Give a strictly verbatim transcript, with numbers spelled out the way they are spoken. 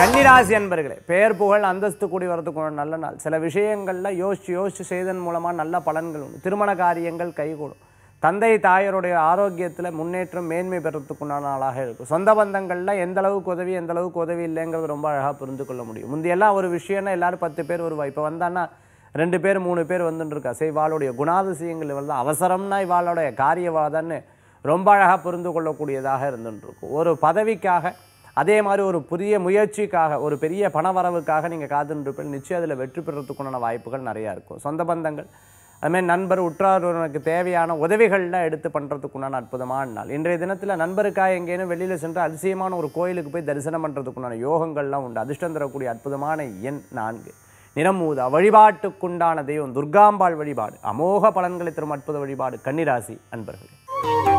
கன்னிராசி அன்பர்களே, பெயர் புகழ் அந்தஸ்து கூடி வரதுக்கு ஒரு நல்ல நாள். சில விஷயங்கள்ல யோசிச்சு யோசிச்சு செய்தன் மூலமா நல்ல பலன்கள் உண்டு. திருமண காரியங்கள் கைகூடும். தந்தை தாயருடைய ஆரோக்கியத்தில் முன்னேற்றம் மேன்மை பெறத்துக்குண்டான நாளாக இருக்கும். சொந்த பந்தங்களில் எந்த அளவுக்கு உதவி எந்த அளவுக்கு உதவி இல்லைங்கிறது ரொம்ப அழகாக புரிந்து கொள்ள முடியும். முந்தையெல்லாம் ஒரு விஷயம்னா எல்லாரும் பத்து பேர் வருவா, இப்போ வந்தான்னா ரெண்டு பேர் மூணு பேர் வந்துட்டு இருக்கா. சரி, இவாளுடைய குணாதிசயங்கள் இவள் தான், அவசரம்னா இவாளுடைய காரியவாதன்னு ரொம்ப அழகாக புரிந்து கொள்ளக்கூடியதாக இருந்துட்டு இருக்கும். ஒரு பதவிக்காக, அதே மாதிரி ஒரு புதிய முயற்சிக்காக, ஒரு பெரிய பணவரவுக்காக நீங்கள் காத்துருப்பீங்க. நிச்சயம் அதில் வெற்றி பெறத்துக்குண்டான வாய்ப்புகள் நிறையா இருக்கும். சொந்த பந்தங்கள் அதுமாதிரி நண்பர் உற்றாருக்கு தேவையான உதவிகள்லாம் எடுத்து பண்ணுறதுக்குண்டான அற்புதமான நாள். இன்றைய தினத்தில் நண்பருக்காக எங்கேனும் வெளியில் சென்று அதிசயமான ஒரு கோயிலுக்கு போய் தரிசனம் பண்ணுறதுக்குண்டான யோகங்கள்லாம் உண்டு. அதிர்ஷ்டம் தரக்கூடிய அற்புதமான எண் நான்கு. நிறமூதா. வழிபாட்டுக்குண்டான தெய்வம் துர்காம்பாள் வழிபாடு. அமோக பலன்களை தரும் அற்புத வழிபாடு. கன்னிராசி அன்பர்களே.